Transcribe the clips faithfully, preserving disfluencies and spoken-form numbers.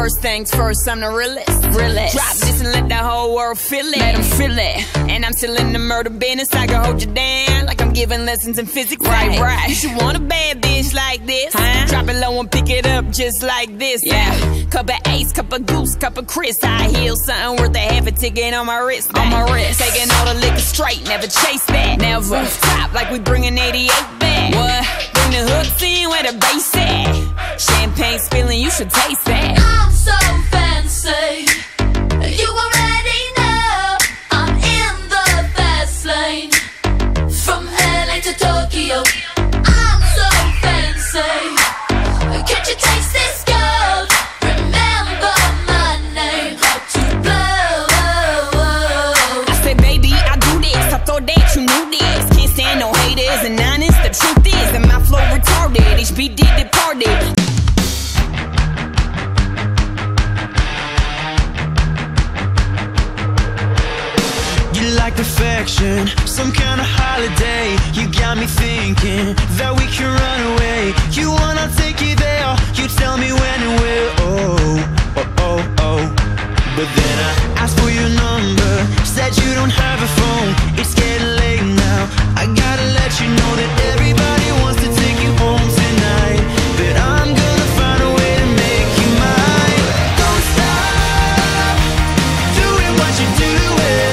First things first, I'm the realest. realest. Drop this and let the whole world feel it. Let them feel it. And I'm still in the murder business. I can hold you down like I'm giving lessons in physics. Right, right. You should want a bad bitch like this. Huh? Drop it low and pick it up just like this. Yeah. Cup of Ace, cup of Goose, cup of Chris. I heal something worth a half a ticket on my wrist. On my wrist. Taking all the liquor straight, never chase that. Never stop like we bringing eighty-eight back. What? Bring the hooks in where the bass at. Champagne spilling, you should taste that. I'm so fancy. You already know I'm in the fast lane. From L A to Tokyo, I'm so fancy. Can't you taste this gold? Remember my name, hot to blow. I said, baby, I do this. I thought that you knew this. Can't stand no haters and honest. The truth is that my flow retarded. H B did departed. Like perfection, some kind of holiday. You got me thinking that we can run away. You wanna take you there, you tell me when and where. Oh, oh, oh, oh. But then I asked for your number, said you don't have a phone. It's getting late now, I gotta let you know that everybody wants to take you home tonight. But I'm gonna find a way to make you mine. Don't stop doing what you're doing.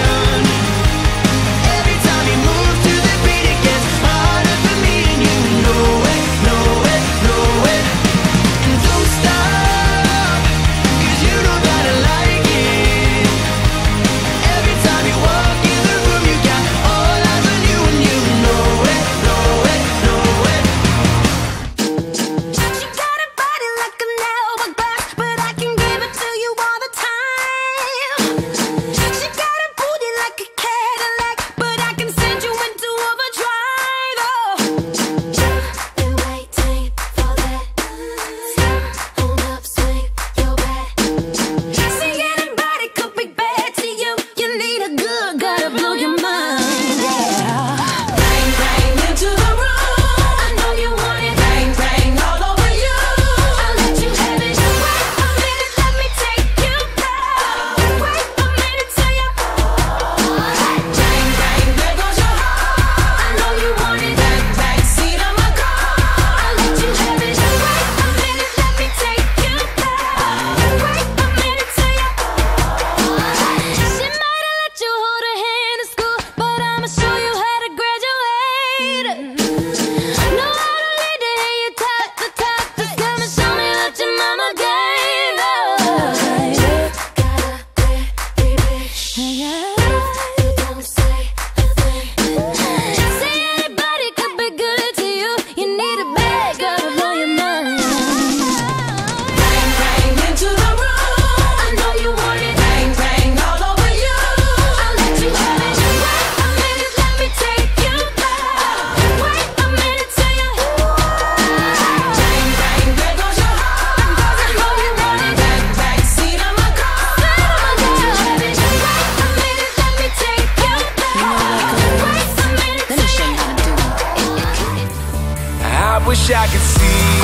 Wish I could see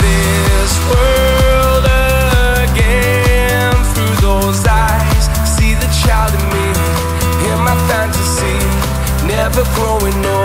this world again through those eyes. See the child in me, in my fantasy, never growing old.